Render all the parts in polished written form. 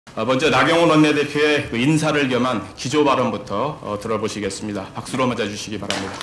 먼저 나경원 원내대표의 인사를 겸한 기조 발언부터 들어보시겠습니다. 박수로 맞아주시기 바랍니다.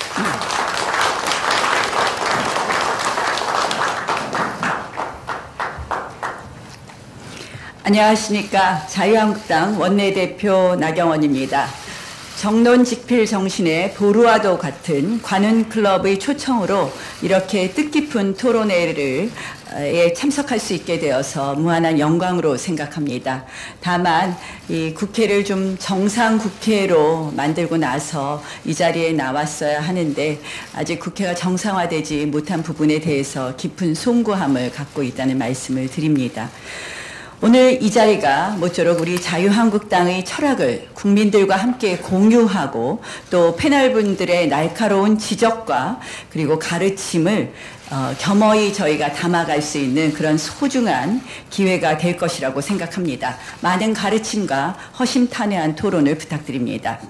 안녕하십니까. 자유한국당 원내대표 나경원입니다. 정론직필 정신의 보루와도 같은 관훈클럽의 초청으로 이렇게 뜻깊은 토론회에 참석할 수 있게 되어서 무한한 영광으로 생각합니다. 다만 이 국회를 좀 정상 국회로 만들고 나서 이 자리에 나왔어야 하는데 아직 국회가 정상화되지 못한 부분에 대해서 깊은 송구함을 갖고 있다는 말씀을 드립니다. 오늘 이 자리가 모쪼록 우리 자유한국당의 철학을 국민들과 함께 공유하고 또 패널분들의 날카로운 지적과 그리고 가르침을 겸허히 저희가 담아갈 수 있는 그런 소중한 기회가 될 것이라고 생각합니다. 많은 가르침과 허심탄회한 토론을 부탁드립니다.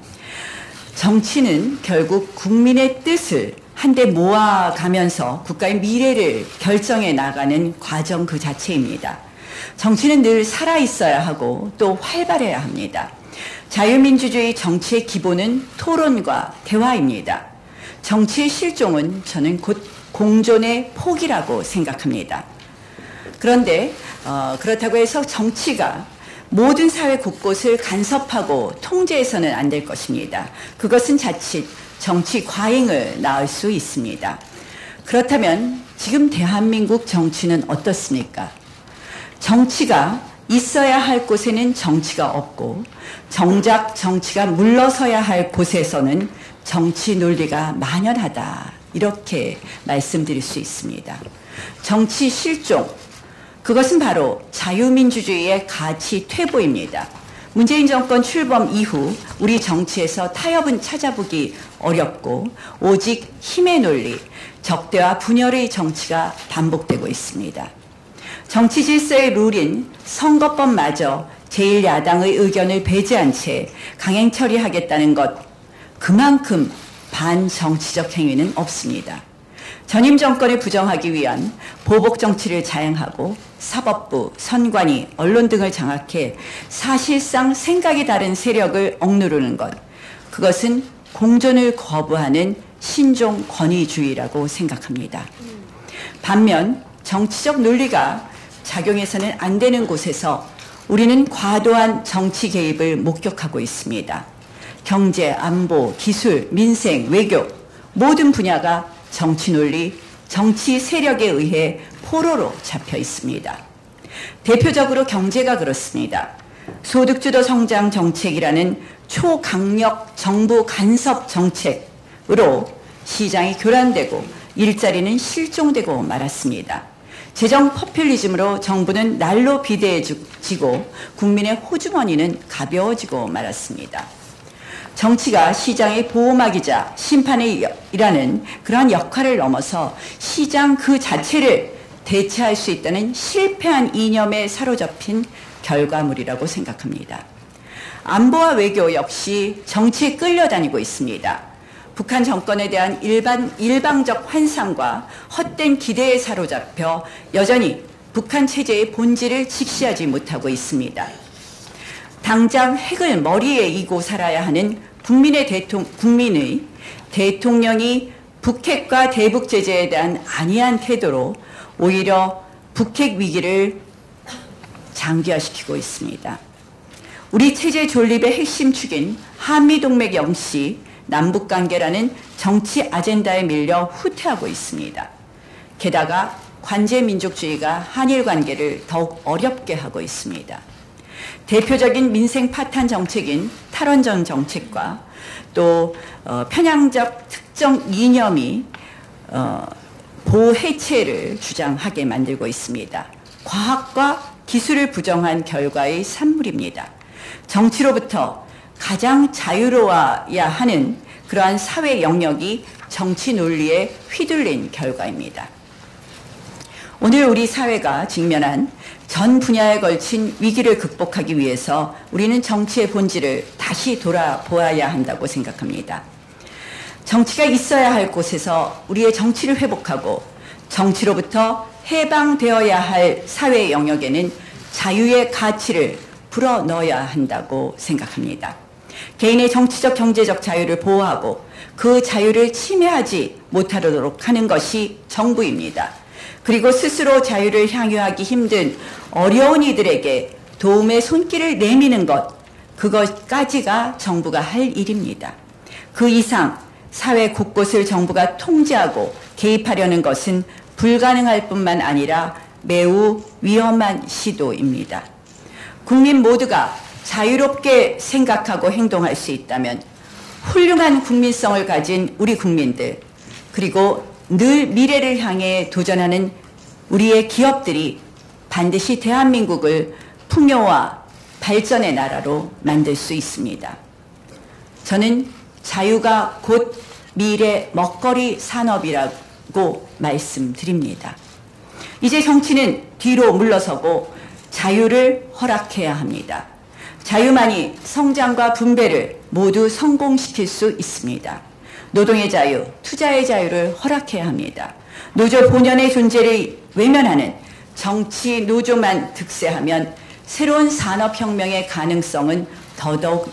정치는 결국 국민의 뜻을 한데 모아가면서 국가의 미래를 결정해 나가는 과정 그 자체입니다. 정치는 늘 살아있어야 하고 또 활발해야 합니다. 자유민주주의 정치의 기본은 토론과 대화입니다. 정치의 실종은 저는 곧 공존의 포기라고 생각합니다. 그런데 그렇다고 해서 정치가 모든 사회 곳곳을 간섭하고 통제해서는 안 될 것입니다. 그것은 자칫 정치 과잉을 낳을 수 있습니다. 그렇다면 지금 대한민국 정치는 어떻습니까? 정치가 있어야 할 곳에는 정치가 없고 정작 정치가 물러서야 할 곳에서는 정치 논리가 만연하다. 이렇게 말씀드릴 수 있습니다. 정치 실종, 그것은 바로 자유민주주의의 가치 퇴보입니다. 문재인 정권 출범 이후 우리 정치에서 타협은 찾아보기 어렵고 오직 힘의 논리, 적대와 분열의 정치가 반복되고 있습니다. 정치 질서의 룰인 선거법마저 제1야당의 의견을 배제한 채 강행 처리하겠다는 것, 그만큼 반정치적 행위는 없습니다. 전임 정권을 부정하기 위한 보복 정치를 자행하고 사법부, 선관위, 언론 등을 장악해 사실상 생각이 다른 세력을 억누르는 것, 그것은 공존을 거부하는 신종 권위주의라고 생각합니다. 반면 정치적 논리가 작용해서는 안 되는 곳에서 우리는 과도한 정치 개입을 목격하고 있습니다. 경제, 안보, 기술, 민생, 외교 모든 분야가 정치 논리, 정치 세력에 의해 포로로 잡혀 있습니다. 대표적으로 경제가 그렇습니다. 소득주도 성장 정책이라는 초강력 정부 간섭 정책으로 시장이 교란되고 일자리는 실종되고 말았습니다. 재정 포퓰리즘으로 정부는 날로 비대해지고 국민의 호주머니는 가벼워지고 말았습니다. 정치가 시장의 보호막이자 심판이라는 그러한 역할을 넘어서 시장 그 자체를 대체할 수 있다는 실패한 이념에 사로잡힌 결과물이라고 생각합니다. 안보와 외교 역시 정치에 끌려다니고 있습니다. 북한 정권에 대한 일방적 환상과 헛된 기대에 사로잡혀 여전히 북한 체제의 본질을 직시하지 못하고 있습니다. 당장 핵을 머리에 이고 살아야 하는 국민의 대통령이 북핵과 대북 제재에 대한 안이한 태도로 오히려 북핵 위기를 장기화시키고 있습니다. 우리 체제 존립의 핵심 축인 한미동맹 역시 남북관계라는 정치 아젠다에 밀려 후퇴하고 있습니다. 게다가 관제민족주의가 한일관계를 더욱 어렵게 하고 있습니다. 대표적인 민생 파탄 정책인 탈원전 정책과 또 편향적 특정 이념이 보해체를 주장하게 만들고 있습니다. 과학과 기술을 부정한 결과의 산물입니다. 정치로부터 가장 자유로워야 하는 그러한 사회 영역이 정치 논리에 휘둘린 결과입니다. 오늘 우리 사회가 직면한 전 분야에 걸친 위기를 극복하기 위해서 우리는 정치의 본질을 다시 돌아보아야 한다고 생각합니다. 정치가 있어야 할 곳에서 우리의 정치를 회복하고 정치로부터 해방되어야 할 사회 영역에는 자유의 가치를 불어넣어야 한다고 생각합니다. 개인의 정치적, 경제적 자유를 보호하고 그 자유를 침해하지 못하도록 하는 것이 정부입니다. 그리고 스스로 자유를 향유하기 힘든 어려운 이들에게 도움의 손길을 내미는 것, 그것까지가 정부가 할 일입니다. 그 이상 사회 곳곳을 정부가 통제하고 개입하려는 것은 불가능할 뿐만 아니라 매우 위험한 시도입니다. 국민 모두가 자유롭게 생각하고 행동할 수 있다면 훌륭한 국민성을 가진 우리 국민들, 그리고 늘 미래를 향해 도전하는 우리의 기업들이 반드시 대한민국을 풍요와 발전의 나라로 만들 수 있습니다. 저는 자유가 곧 미래 먹거리 산업이라고 말씀드립니다. 이제 정치는 뒤로 물러서고 자유를 허락해야 합니다. 자유만이 성장과 분배를 모두 성공시킬 수 있습니다. 노동의 자유, 투자의 자유를 허락해야 합니다. 노조 본연의 존재를 외면하는 정치 노조만 득세하면 새로운 산업혁명의 가능성은 더더욱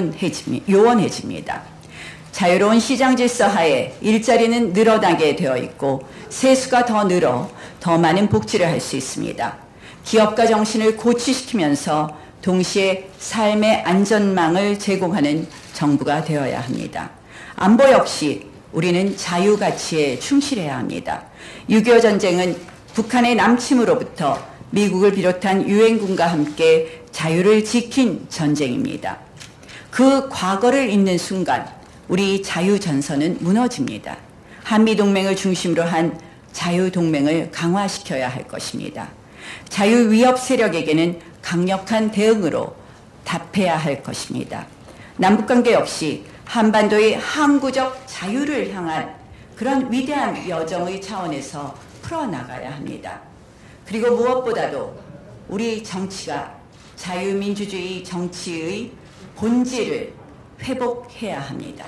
요원해집니다. 자유로운 시장 질서 하에 일자리는 늘어나게 되어 있고 세수가 더 늘어 더 많은 복지를 할 수 있습니다. 기업가 정신을 고취시키면서 동시에 삶의 안전망을 제공하는 정부가 되어야 합니다. 안보 역시 우리는 자유 가치에 충실해야 합니다. 6.25 전쟁은 북한의 남침으로부터 미국을 비롯한 유엔군과 함께 자유를 지킨 전쟁입니다. 그 과거를 잊는 순간 우리 자유전선은 무너집니다. 한미동맹을 중심으로 한 자유동맹을 강화시켜야 할 것입니다. 자유위협 세력에게는 강력한 대응으로 답해야 할 것입니다. 남북관계 역시 한반도의 항구적 자유를 향한 그런 위대한 여정의 차원에서 풀어나가야 합니다. 그리고 무엇보다도 우리 정치가 자유민주주의 정치의 본질을 회복해야 합니다.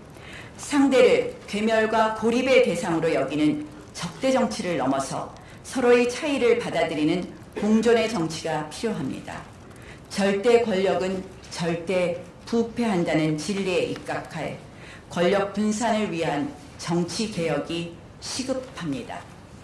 상대를 괴멸과 고립의 대상으로 여기는 적대 정치를 넘어서 서로의 차이를 받아들이는 공존의 정치가 필요합니다. 절대 권력은 절대 부패한다는 진리에 입각할 권력 분산을 위한 정치 개혁이 시급합니다.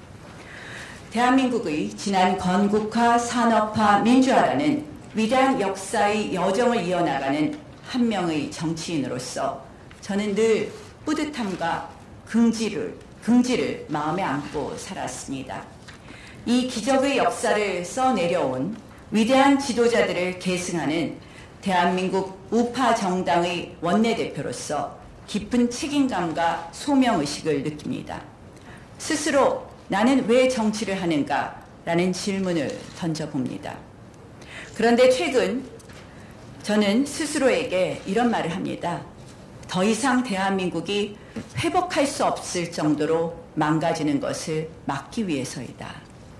대한민국의 지난 건국화, 산업화, 민주화라는 위대한 역사의 여정을 이어나가는 한 명의 정치인으로서 저는 늘 뿌듯함과 긍지를 마음에 안고 살았습니다. 이 기적의 역사를 써내려온 위대한 지도자들을 계승하는 대한민국 우파 정당의 원내대표로서 깊은 책임감과 소명의식을 느낍니다. 스스로 나는 왜 정치를 하는가? 라는 질문을 던져봅니다. 그런데 최근 저는 스스로에게 이런 말을 합니다. 더 이상 대한민국이 회복할 수 없을 정도로 망가지는 것을 막기 위해서이다.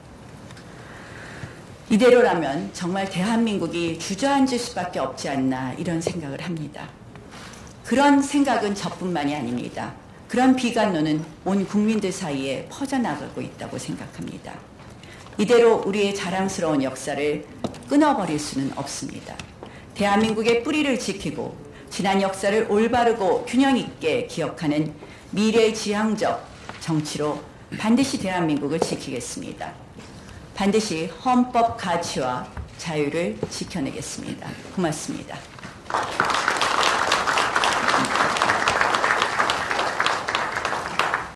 이대로라면 정말 대한민국이 주저앉을 수밖에 없지 않나 이런 생각을 합니다. 그런 생각은 저뿐만이 아닙니다. 그런 비관론은 온 국민들 사이에 퍼져나가고 있다고 생각합니다. 이대로 우리의 자랑스러운 역사를 끊어버릴 수는 없습니다. 대한민국의 뿌리를 지키고 지난 역사를 올바르고 균형 있게 기억하는 미래지향적 정치로 반드시 대한민국을 지키겠습니다. 반드시 헌법 가치와 자유를 지켜내겠습니다. 고맙습니다.